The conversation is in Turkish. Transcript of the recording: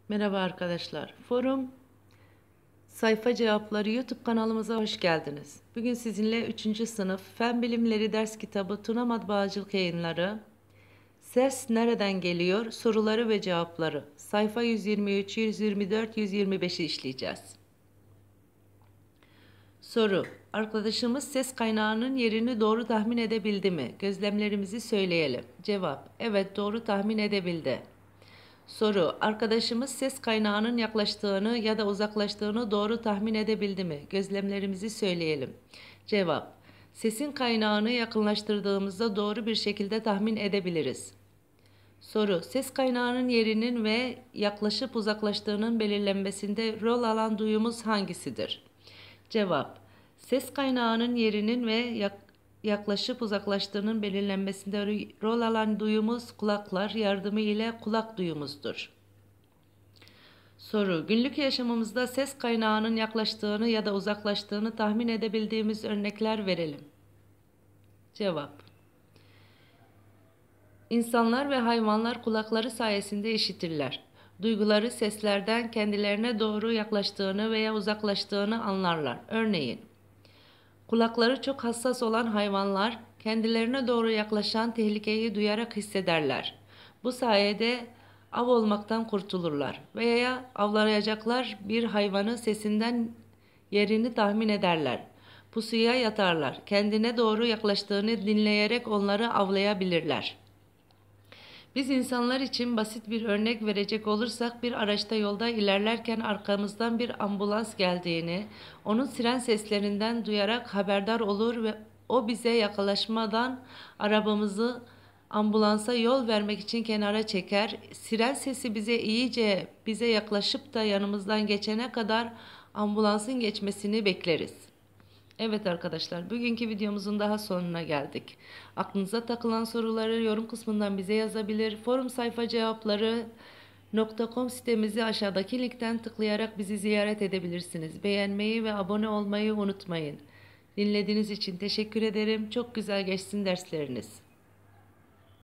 Merhaba arkadaşlar. Forum Sayfa Cevapları YouTube kanalımıza hoş geldiniz. Bugün sizinle 3. sınıf Fen Bilimleri ders kitabı Tuna Matbaacılık Yayınları Ses Nereden Geliyor? Soruları ve cevapları sayfa 123, 124, 125'i işleyeceğiz. Soru: Arkadaşımız ses kaynağının yerini doğru tahmin edebildi mi? Gözlemlerimizi söyleyelim. Cevap: Evet, doğru tahmin edebildi. Soru: Arkadaşımız ses kaynağının yaklaştığını ya da uzaklaştığını doğru tahmin edebildi mi? Gözlemlerimizi söyleyelim. Cevap: Sesin kaynağını yakınlaştırdığımızda doğru bir şekilde tahmin edebiliriz. Soru: Ses kaynağının yerinin ve yaklaşıp uzaklaştığının belirlenmesinde rol alan duyumuz hangisidir? Cevap: Ses kaynağının yerinin ve yaklaşıp uzaklaştığının belirlenmesinde rol alan duyumuz kulaklar yardımı ile kulak duyumuzdur. Soru: Günlük yaşamımızda ses kaynağının yaklaştığını ya da uzaklaştığını tahmin edebildiğimiz örnekler verelim. Cevap: İnsanlar ve hayvanlar kulakları sayesinde işitirler. Duyguları seslerden kendilerine doğru yaklaştığını veya uzaklaştığını anlarlar. Örneğin, kulakları çok hassas olan hayvanlar kendilerine doğru yaklaşan tehlikeyi duyarak hissederler. Bu sayede av olmaktan kurtulurlar veya avlayacaklar bir hayvanın sesinden yerini tahmin ederler. Pusuya yatarlar. Kendine doğru yaklaştığını dinleyerek onları avlayabilirler. Biz insanlar için basit bir örnek verecek olursak bir araçta yolda ilerlerken arkamızdan bir ambulans geldiğini, onun siren seslerinden duyarak haberdar olur ve o bize yaklaşmadan arabamızı ambulansa yol vermek için kenara çeker. Siren sesi bize yaklaşıp da yanımızdan geçene kadar ambulansın geçmesini bekleriz. Evet arkadaşlar, bugünkü videomuzun daha sonuna geldik. Aklınıza takılan soruları yorum kısmından bize yazabilir. Forum sayfa cevapları.com sitemizi aşağıdaki linkten tıklayarak bizi ziyaret edebilirsiniz. Beğenmeyi ve abone olmayı unutmayın. Dinlediğiniz için teşekkür ederim. Çok güzel geçsin dersleriniz.